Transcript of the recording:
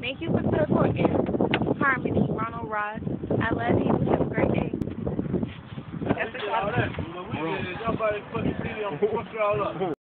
Thank you for supporting Harmony, Ronald Ross. I love you. Have a great day. All that. Somebody fucking see me, I'm gonna fuck y'all up.